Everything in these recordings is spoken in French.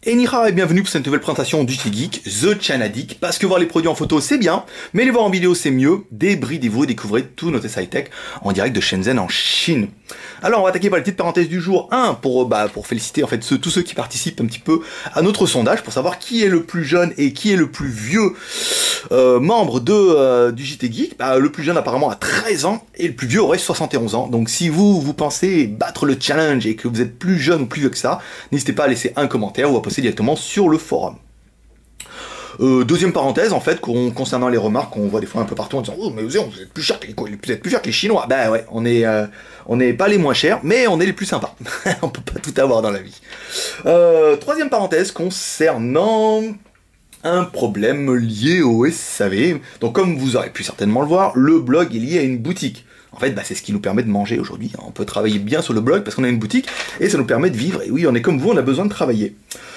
Et Nihar et bienvenue pour cette nouvelle présentation du Geek, The Chanadik, parce que voir les produits en photo c'est bien, mais les voir en vidéo c'est mieux. Débridez-vous et découvrez tout notre high-tech en direct de Shenzhen en Chine. Alors on va attaquer par les petites parenthèses du jour. Pour féliciter en fait tous ceux qui participent un petit peu à notre sondage, pour savoir qui est le plus jeune et qui est le plus vieux membre du JT Geek. Le plus jeune apparemment a 13 ans et le plus vieux aurait 71 ans. Donc si vous pensez battre le challenge et que vous êtes plus jeune ou plus vieux que ça, n'hésitez pas à laisser un commentaire ou à poster directement sur le forum. Deuxième parenthèse, en fait, concernant les remarques qu'on voit des fois un peu partout en disant « Oh, mais vous êtes plus cher que les Chinois !» Ben ouais, on n'est pas les moins chers, mais on est les plus sympas. On peut pas tout avoir dans la vie. Troisième parenthèse, concernant un problème lié au SAV. Donc comme vous aurez pu certainement le voir, le blog est lié à une boutique. En fait, c'est ce qui nous permet de manger aujourd'hui. On peut travailler bien sur le blog parce qu'on a une boutique et ça nous permet de vivre. Et oui, on est comme vous, on a besoin de travailler.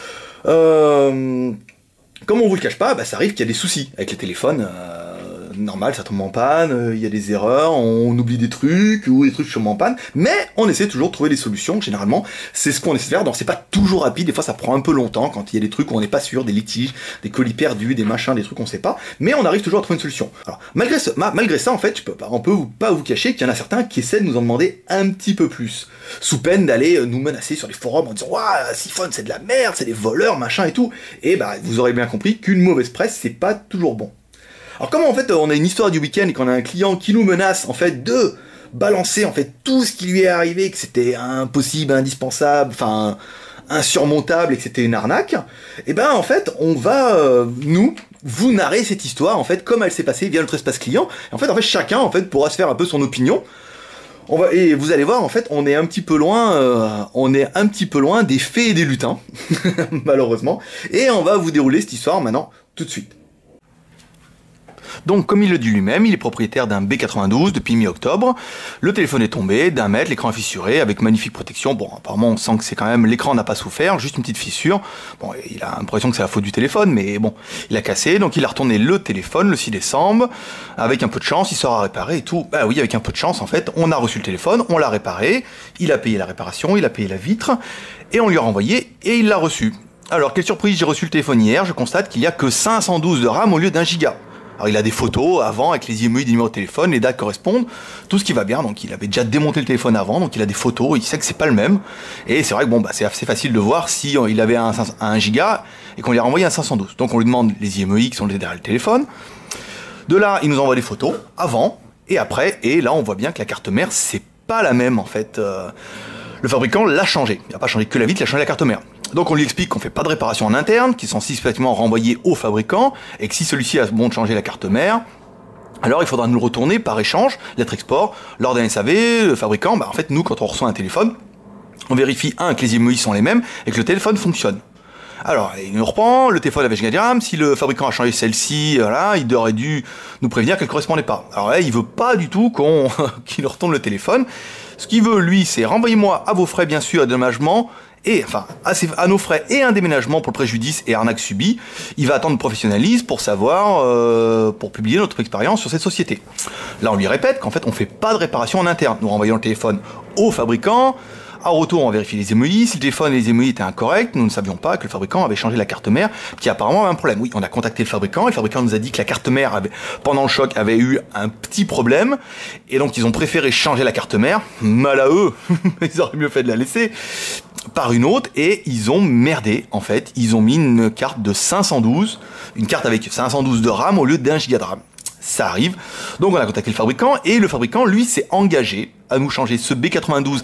Comme on vous le cache pas, ça arrive qu'il y a des soucis avec les téléphones. Normal, ça tombe en panne, il y a des erreurs, on oublie des trucs, ou des trucs tombent en panne, mais on essaie toujours de trouver des solutions. Généralement, c'est ce qu'on essaie de faire. Donc c'est pas toujours rapide, des fois ça prend un peu longtemps quand il y a des trucs où on n'est pas sûr, des litiges, des colis perdus, des machins, des trucs qu'on sait pas, mais on arrive toujours à trouver une solution. Alors malgré ça, en fait, on peut pas vous cacher qu'il y en a certains qui essaient de nous en demander un petit peu plus, sous peine d'aller nous menacer sur les forums en disant ouah, Siphon c'est de la merde, c'est des voleurs, machin et tout. Et vous aurez bien compris qu'une mauvaise presse c'est pas toujours bon. Alors comment en fait on a une histoire du week-end et qu'on a un client qui nous menace en fait de balancer en fait tout ce qui lui est arrivé, que c'était impossible, indispensable, enfin insurmontable et que c'était une arnaque, et en fait on va vous narrer cette histoire en fait comme elle s'est passée via notre espace client. Et en fait chacun en fait pourra se faire un peu son opinion. Et vous allez voir en fait on est un petit peu loin des fées et des lutins malheureusement, et on va vous dérouler cette histoire maintenant tout de suite. Donc, comme il le dit lui-même, il est propriétaire d'un B92 depuis mi-octobre. Le téléphone est tombé d'1 mètre, l'écran est fissuré, avec magnifique protection. Bon, apparemment, on sent que c'est quand même, l'écran n'a pas souffert, juste une petite fissure. Bon, il a l'impression que c'est la faute du téléphone, mais bon, il a cassé. Donc, il a retourné le téléphone le 6 décembre. Avec un peu de chance, il sera réparé et tout. Bah oui, avec un peu de chance, en fait, on a reçu le téléphone, on l'a réparé. Il a payé la réparation, il a payé la vitre. Et on lui a renvoyé et il l'a reçu. Alors, quelle surprise, j'ai reçu le téléphone hier. Je constate qu'il n'y a que 512 de RAM au lieu d'1 giga. Alors il a des photos avant avec les IMEI des numéros de téléphone, les dates correspondent, tout ce qui va bien. Donc il avait déjà démonté le téléphone avant, donc il a des photos, il sait que c'est pas le même. Et c'est vrai que c'est assez facile de voir si il avait un 1 giga et qu'on lui a renvoyé un 512. Donc on lui demande les IMEI qui sont derrière le téléphone. De là, il nous envoie des photos avant et après, et là on voit bien que la carte mère c'est pas la même en fait. Le fabricant l'a changé. Il n'a pas changé que la vitre, il a changé la carte mère. Donc on lui explique qu'on fait pas de réparation en interne, qu'ils sont systématiquement renvoyés au fabricant, et que si celui-ci a bon de changer la carte mère, alors il faudra nous le retourner par échange, lettre export, lors d'un SAV, le fabricant, en fait nous quand on reçoit un téléphone, on vérifie que les IMEI sont les mêmes, et que le téléphone fonctionne. Alors, il nous reprend, le téléphone avait giga de RAM, si le fabricant a changé celle-ci, voilà, il aurait dû nous prévenir qu'elle ne correspondait pas. Alors là, il veut pas du tout qu'il retourne le téléphone. Ce qu'il veut, lui, c'est renvoyez-moi à vos frais, bien sûr, à dédommagement, et enfin, à nos frais et un déménagement pour le préjudice et arnaque subie. Il va attendre le professionnalisme pour savoir, pour publier notre expérience sur cette société. Là, on lui répète qu'en fait, on fait pas de réparation en interne. Nous renvoyons le téléphone au fabricant. En retour, on vérifie les IMEI. Si le téléphone et les IMEI étaient incorrects, nous ne savions pas que le fabricant avait changé la carte mère, qui apparemment avait un problème. Oui, on a contacté le fabricant, et le fabricant nous a dit que la carte mère, pendant le choc, avait eu un petit problème, et donc ils ont préféré changer la carte mère. Mal à eux, ils auraient mieux fait de la laisser, par une autre, et ils ont merdé, en fait. Ils ont mis une carte de 512, une carte avec 512 de RAM au lieu d'1 giga de RAM. Ça arrive. Donc on a contacté le fabricant et le fabricant, lui, s'est engagé à nous changer ce B92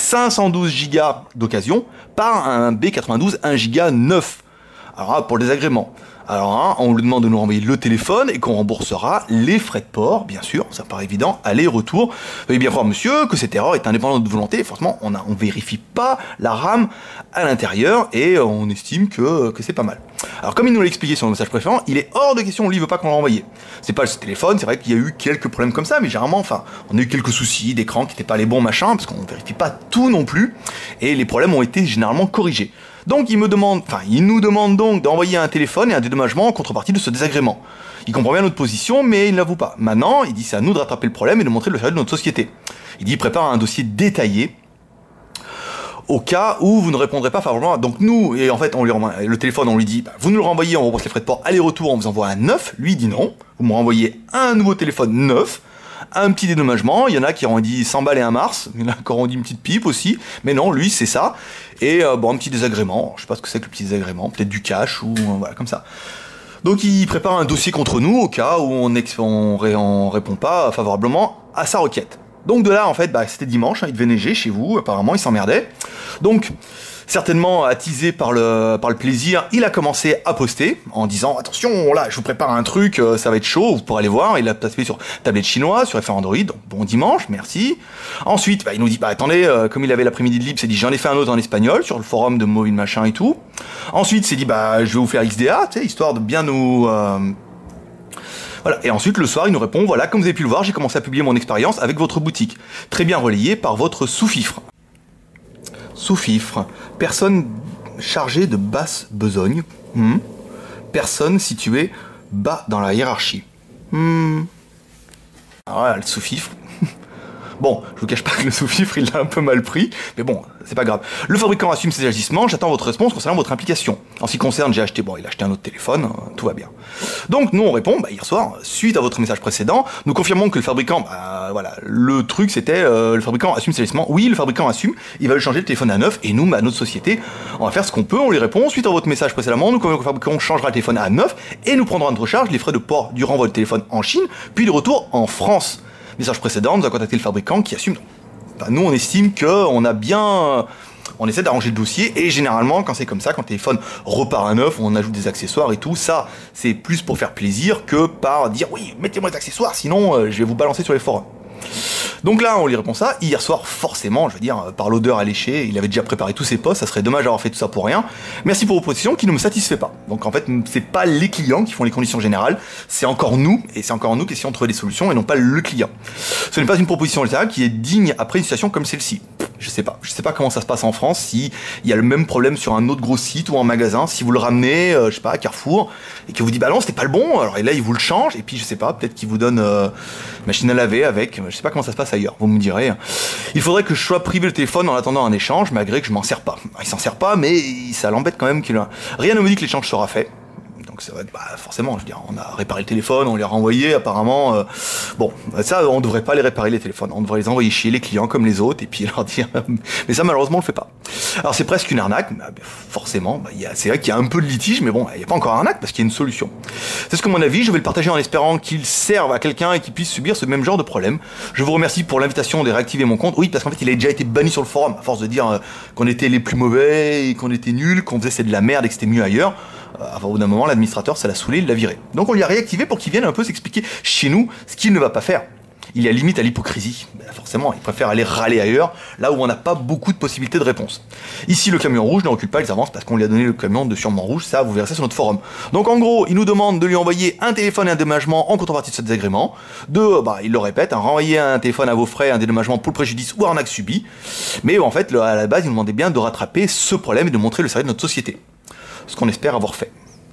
512 Go d'occasion par un B92 1 Go neuf. Alors là, pour le désagrément. Alors on lui demande de nous renvoyer le téléphone et qu'on remboursera les frais de port, bien sûr, ça paraît évident, aller-retour. Veuillez bien voir, monsieur, que cette erreur est indépendante de volonté. Forcément, on vérifie pas la RAM à l'intérieur et on estime que c'est pas mal. Alors comme il nous l'a expliqué sur le message précédent, il est hors de question, lui il veut pas qu'on le renvoie. C'est pas le téléphone, c'est vrai qu'il y a eu quelques problèmes comme ça, mais généralement, on a eu quelques soucis d'écran qui n'étaient pas les bons machins, parce qu'on vérifie pas tout non plus, et les problèmes ont été généralement corrigés. Donc il nous demande donc d'envoyer un téléphone et un dédommagement en contrepartie de ce désagrément. Il comprend bien notre position, mais il ne l'avoue pas. Maintenant, il dit c'est à nous de rattraper le problème et de montrer le sérieux de notre société. Il dit il prépare un dossier détaillé au cas où vous ne répondrez pas favorablement. Donc nous, et en fait, on lui renvoie le téléphone, on lui dit, bah, vous nous le renvoyez, on rembourse les frais de port aller-retour, on vous envoie un neuf. Lui il dit non, vous me renvoyez un nouveau téléphone neuf, un petit dédommagement. Il y en a qui auront dit 100 balles et un mars, il y en a qui auront dit une petite pipe aussi, mais non, lui c'est ça. Et bon, un petit désagrément, je sais pas ce que c'est que le petit désagrément, peut-être du cash ou voilà, comme ça. Donc il prépare un dossier contre nous au cas où on répond pas favorablement à sa requête. Donc de là, en fait, bah, c'était dimanche, hein, il devait neiger chez vous, apparemment, il s'emmerdait. Donc, certainement attisé par le plaisir, il a commencé à poster en disant « Attention, là, je vous prépare un truc, ça va être chaud, vous pourrez aller voir. » Il a tapé sur tablette chinois, sur FR Android, donc bon dimanche, merci. Ensuite, bah, il nous dit « Bah attendez, comme il avait l'après-midi de libre, il s'est dit « J'en ai fait un autre en espagnol, sur le forum de mobile machin et tout. » Ensuite, il s'est dit « Bah, je vais vous faire XDA, tu sais, histoire de bien nous... Voilà. Et ensuite, le soir, il nous répond, voilà, comme vous avez pu le voir, j'ai commencé à publier mon expérience avec votre boutique. Très bien relayée par votre sous-fifre. Sous-fifre. Personne chargée de basse besogne. Personne située bas dans la hiérarchie. Alors voilà, le sous-fifre. Bon, je vous cache pas que le sous-fifre, il l'a un peu mal pris, mais bon, c'est pas grave. Le fabricant assume ses agissements, j'attends votre réponse concernant votre implication. En ce qui concerne, j'ai acheté, bon, il a acheté un autre téléphone, tout va bien. Donc, nous, on répond, bah, hier soir, suite à votre message précédent, nous confirmons que le fabricant, bah, voilà, le truc, c'était, le fabricant assume ses agissements. Oui, le fabricant assume, il va lui changer le téléphone à neuf, et nous, bah, notre société, on va faire ce qu'on peut, on lui répond, suite à votre message précédemment, nous, comme le fabricant changera le téléphone à neuf, et nous prendrons notre charge les frais de port du renvoi du téléphone en Chine, puis de retour en France. Message précédent, nous a contacté le fabricant qui assume. Bah, nous, on estime qu'on a bien... On essaie d'arranger le dossier, et généralement, quand c'est comme ça, quand le téléphone repart à neuf, on ajoute des accessoires et tout, ça, c'est plus pour faire plaisir que par dire, oui, mettez-moi des accessoires, sinon, je vais vous balancer sur les forums. Donc là, on lui répond ça. Hier soir, forcément, je veux dire, par l'odeur alléchée, il avait déjà préparé tous ses posts, ça serait dommage d'avoir fait tout ça pour rien. Merci pour vos propositions qui ne me satisfait pas. Donc en fait, c'est pas les clients qui font les conditions générales, c'est encore nous, et c'est encore nous qui essayons de trouver des solutions, et non pas le client. Ce n'est pas une proposition générale qui est digne après une situation comme celle-ci. Je sais pas comment ça se passe en France, si il y a le même problème sur un autre gros site ou un magasin, si vous le ramenez, je sais pas, à Carrefour, et que vous dit bah non, c'était pas le bon, alors et là il vous le change, et puis je sais pas, peut-être qu'il vous donne machine à laver avec, je sais pas comment ça se passe ailleurs, vous me direz. Il faudrait que je sois privé le téléphone en attendant un échange, malgré que je m'en sers pas. Il s'en sert pas, mais ça l'embête quand même qu'il a... Rien ne me dit que l'échange sera fait. Donc ça va être, bah, forcément, je veux dire, on a réparé le téléphone, on les a renvoyés, apparemment. Bon, ça, on devrait pas les réparer les téléphones, on devrait les envoyer chez les clients comme les autres, et puis leur dire... Mais ça, malheureusement, on le fait pas. Alors c'est presque une arnaque, bah, forcément, bah, c'est vrai qu'il y a un peu de litige, mais bon, il n'y a pas encore arnaque, parce qu'il y a une solution. C'est ce que mon avis, je vais le partager en espérant qu'il serve à quelqu'un et qu'il puisse subir ce même genre de problème. Je vous remercie pour l'invitation de réactiver mon compte. Oui, parce qu'en fait, il a déjà été banni sur le forum, à force de dire qu'on était les plus mauvais, qu'on était nuls, qu'on faisait c'est de la merde et que c'était mieux ailleurs. Au bout d'un moment, l'administrateur, ça l'a saoulé, il l'a viré. Donc on lui a réactivé pour qu'il vienne un peu s'expliquer chez nous ce qu'il ne va pas faire. Il est à limite à l'hypocrisie. Ben forcément, il préfère aller râler ailleurs, là où on n'a pas beaucoup de possibilités de réponse. Ici, le camion rouge ne recule pas, ils avancent parce qu'on lui a donné le camion de sûrement rouge, ça, vous verrez ça sur notre forum. Donc en gros, il nous demande de lui envoyer un téléphone et un dédommagement en contrepartie de ce désagrément. Il le répète, renvoyer un téléphone à vos frais, un dédommagement pour le préjudice ou arnaque subi. Mais en fait, à la base, il nous demandait bien de rattraper ce problème et de montrer le sérieux de notre société. Ce qu'on espère avoir fait.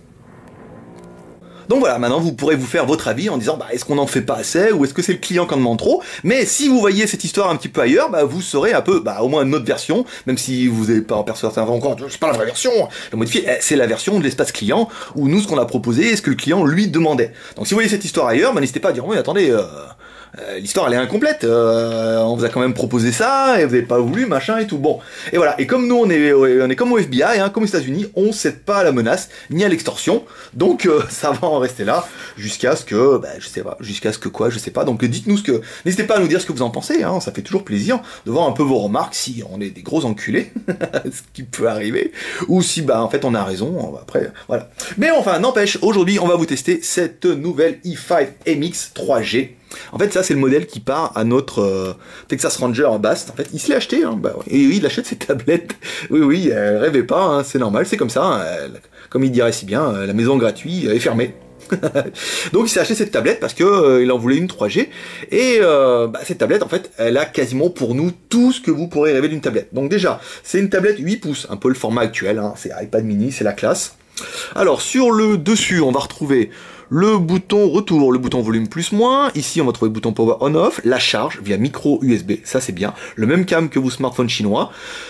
Donc voilà, maintenant vous pourrez vous faire votre avis en disant bah est-ce qu'on en fait pas assez ou est-ce que c'est le client qui en demande trop. Mais si vous voyez cette histoire un petit peu ailleurs, bah vous saurez un peu, bah au moins une autre version, même si vous n'avez pas perçu encore, c'est pas la vraie version, la modifiée, c'est la version de l'espace client où nous ce qu'on a proposé est ce que le client lui demandait. Donc si vous voyez cette histoire ailleurs, bah n'hésitez pas à dire oui attendez. L'histoire elle est incomplète, on vous a quand même proposé ça, et vous n'avez pas voulu, machin et tout. Bon, et voilà, et comme nous on est comme au FBI, comme aux États-Unis, on ne cède pas à la menace, ni à l'extorsion, donc ça va en rester là, jusqu'à ce que, je sais pas, jusqu'à ce que quoi, je sais pas, donc dites-nous n'hésitez pas à nous dire ce que vous en pensez, ça fait toujours plaisir de voir un peu vos remarques, si on est des gros enculés, ce qui peut arriver, ou si en fait on a raison, après, voilà. Mais enfin, n'empêche, aujourd'hui on va vous tester cette nouvelle i5 MX 3G. En fait, ça, c'est le modèle qui part à notre Texas Ranger Bast. En fait, il se l'est acheté. Et oui, il achète ses tablettes. Oui, rêvez pas, c'est normal, c'est comme ça. Comme il dirait si bien, la maison gratuite est fermée. Donc, il s'est acheté cette tablette parce que il en voulait une 3G. Et cette tablette, en fait, elle a quasiment pour nous tout ce que vous pourrez rêver d'une tablette. Donc déjà, c'est une tablette 8 pouces, un peu le format actuel. C'est iPad mini, c'est la classe. Alors, sur le dessus, on va retrouver le bouton retour, le bouton volume plus moins, ici on va trouver le bouton power on off, la charge via micro USB, ça c'est bien, le même câble que vos smartphones chinois,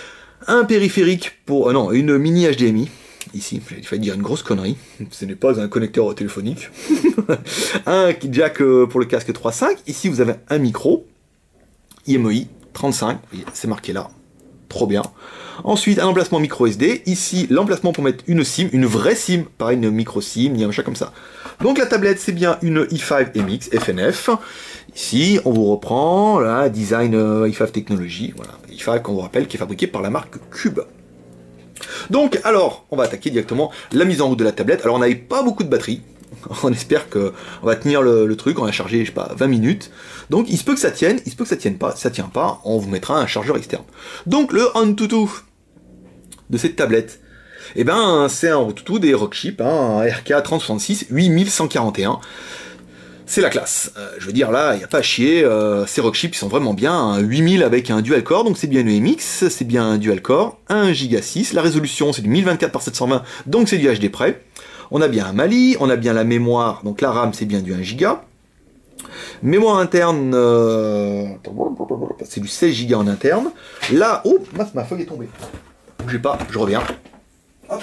Un périphérique pour... non, une mini HDMI. Ici, j'ai failli dire une grosse connerie. Ce n'est pas un connecteur téléphonique. Un jack pour le casque 3.5. Ici, vous avez un micro. IMEI 35. C'est marqué là. Trop bien. Ensuite, un emplacement micro SD. Ici, l'emplacement pour mettre une SIM, une vraie SIM, pas une micro SIM, ni un machin comme ça. Donc la tablette, c'est bien une i5 MX FNF. Ici, on vous reprend, là, design i5 Technology. Voilà, i5 qu'on vous rappelle, qui est fabriqué par la marque Cube. Donc, alors, on va attaquer directement la mise en route de la tablette. Alors, on n'avait pas beaucoup de batterie. On espère qu'on va tenir le truc. On a chargé, je sais pas, 20 minutes. Donc, il se peut que ça tienne, il se peut que ça tienne pas. Si ça tient pas, on vous mettra un chargeur externe. Donc, le Antutu de cette tablette, eh ben, c'est un Antutu des Rockchip, hein, un RK3066 8141. C'est la classe. Je veux dire, là, il n'y a pas à chier. Ces Rockchip, ils sont vraiment bien. Un 8000 avec un dual core, donc c'est bien une MX, c'est bien un dual core, 1 Go 6. La résolution, c'est du 1024 par 720, donc c'est du HD près. On a bien un Mali, on a bien la mémoire, donc la RAM, c'est bien du 1 Go. Mémoire interne, c'est du 16 Go en interne. Là, oh, ma feuille est tombée. Bougez pas, je reviens. Hop.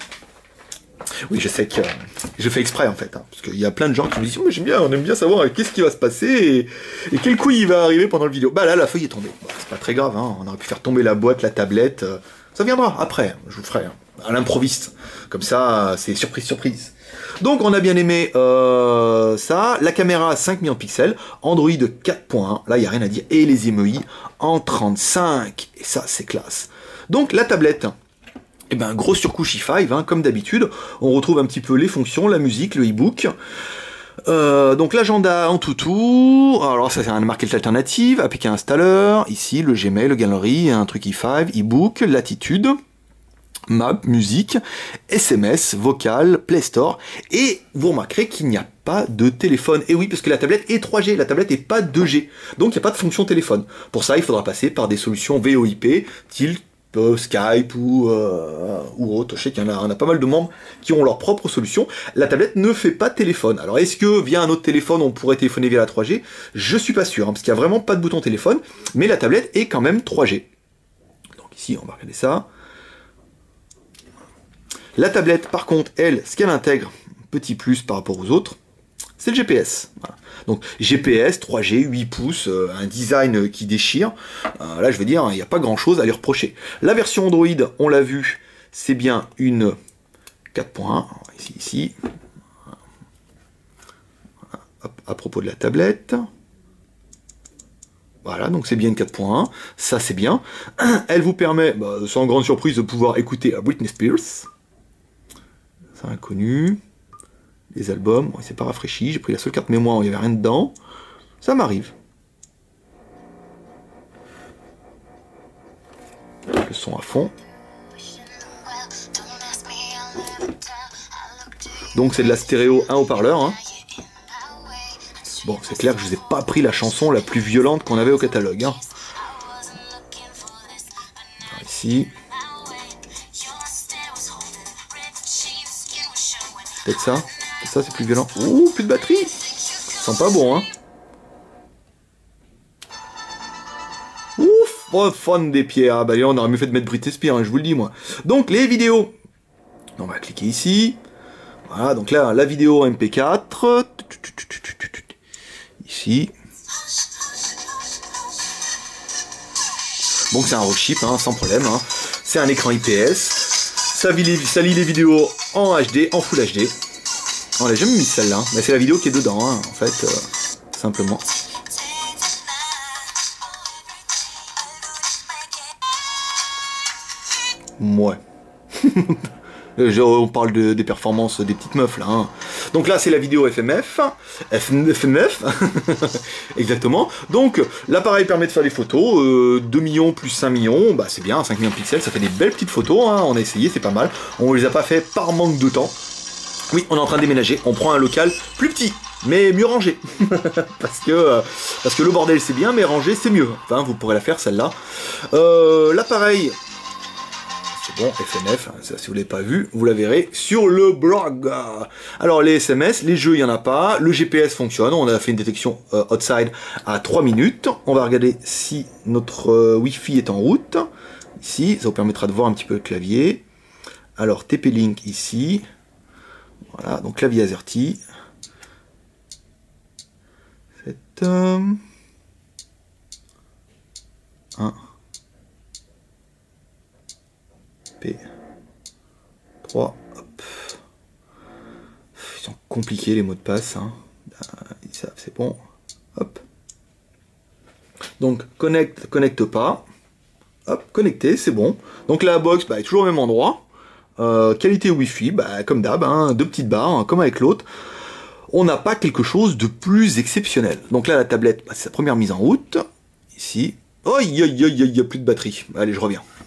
Oui, je sais que je fais exprès en fait, hein, parce qu'il y a plein de gens qui me disent oh, mais j'aime bien, on aime bien savoir qu'est-ce qui va se passer et quel coup il va arriver pendant le vidéo. Bah là, la feuille est tombée. Bah, c'est pas très grave, hein, on aurait pu faire tomber la boîte, la tablette. Ça viendra après, je vous ferai, hein, à l'improviste. Comme ça, c'est surprise, surprise. Donc on a bien aimé ça. La caméra 5 millions de pixels, Android 4.1, là il n'y a rien à dire, et les IMEI en 35. Et ça, c'est classe. Donc la tablette. Eh ben, grosse surcouche i5, hein, comme d'habitude. On retrouve un petit peu les fonctions, la musique, le e-book. Donc l'agenda Antutu. Alors ça, c'est une marque alternative. APK installeur. Ici, le Gmail, le Gallery, un truc i5, e-book, latitude, map, musique, SMS, vocal, Play Store. Et vous remarquerez qu'il n'y a pas de téléphone. Et oui, parce que la tablette est 3G, la tablette n'est pas 2G. Donc il n'y a pas de fonction téléphone. Pour ça, il faudra passer par des solutions VoIP, Skype ou autre. Je sais qu'il y en a pas mal de membres qui ont leur propre solution. La tablette ne fait pas de téléphone. Alors est-ce que via un autre téléphone on pourrait téléphoner via la 3G? Je suis pas sûr, hein, parce qu'il n'y a vraiment pas de bouton téléphone, mais la tablette est quand même 3G. Donc ici on va regarder ça. La tablette par contre, elle, ce qu'elle intègre, petit plus par rapport aux autres, c'est le GPS. Voilà. Donc GPS, 3G, 8 pouces, un design qui déchire. Là, je veux dire, il n'y a pas grand-chose à lui reprocher. La version Android, on l'a vu, c'est bien une 4.1. Ici. Hop, à propos de la tablette. Voilà, donc c'est bien une 4.1. Ça, c'est bien. Elle vous permet, sans grande surprise, de pouvoir écouter Britney Spears. C'est inconnu. Les albums, bon, c'est pas rafraîchi, j'ai pris la seule carte mémoire où il n'y avait rien dedans. Ça m'arrive. Le son à fond. Donc c'est de la stéréo, un haut-parleur. Hein. Bon, c'est clair que je vous ai pas pris la chanson la plus violente qu'on avait au catalogue. Hein. Alors, ici. Peut-être ça. Ça, c'est plus violent. Ouh, plus de batterie. Ça sent pas bon, hein. Ouf, oh, fun des pieds. Ah, bah, on aurait mieux fait de mettre Britney Spears, hein, je vous le dis, moi. Donc, les vidéos. On va cliquer ici. Voilà, donc là, la vidéo MP4. Ici. Donc, c'est un Rockchip, hein, sans problème. Hein. C'est un écran IPS. Ça lit les vidéos en HD, en Full HD. On l'a jamais mis celle-là, hein. Mais c'est la vidéo qui est dedans, hein, en fait, simplement. Ouais. On parle des performances des petites meufs, là. Hein. Donc là, c'est la vidéo FMF. FMF. Exactement. Donc, l'appareil permet de faire des photos. 2 millions plus 5 millions, bah, c'est bien, 5 millions de pixels, ça fait des belles petites photos. Hein. On a essayé, c'est pas mal. On les a pas fait par manque de temps. Oui, on est en train de déménager, on prend un local plus petit, mais mieux rangé. parce que le bordel c'est bien, mais rangé c'est mieux. Enfin, vous pourrez la faire celle-là. L'appareil, c'est bon, FNF, ça, si vous l'avez pas vu, vous la verrez sur le blog. Alors les SMS, les jeux, il n'y en a pas, le GPS fonctionne, on a fait une détection outside à 3 minutes, on va regarder si notre Wi-Fi est en route, ici, ça vous permettra de voir un petit peu le clavier. Alors TP-Link ici, voilà, donc clavier AZERTY, 1 P 3 hop. Ils sont compliqués les mots de passe hein. Ils savent, c'est bon, hop. Donc connecte pas, hop, connecté, c'est bon. Donc la box est toujours au même endroit. Qualité Wi-Fi, comme d'hab, hein, 2 petites barres, hein, comme avec l'autre. On n'a pas quelque chose de plus exceptionnel. Donc là, la tablette, c'est sa première mise en route. Ici. Oh, il y a plus de batterie. Allez, je reviens.